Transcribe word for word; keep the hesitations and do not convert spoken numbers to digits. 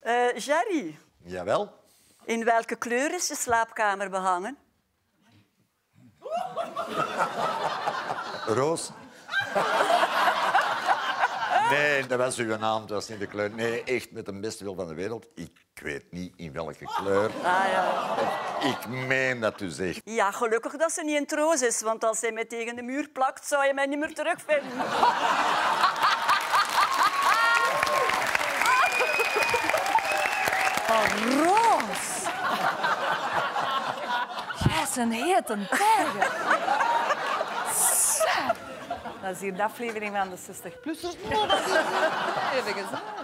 Uh, Jerry. Jawel. In welke kleur is je slaapkamer behangen? Roos. Nee, dat was uw naam, dat was niet de kleur. Nee, echt met de beste wil van de wereld. Ik weet niet in welke kleur. Ah, ja. Ik meen dat u zegt. Ja, gelukkig dat ze niet in Troos is, want als hij mij tegen de muur plakt, zou je mij niet meer terugvinden. Oh, Roos. Jij is een hete tijger. Dat is hier de aflevering van de zestig plussers. Even gezegd.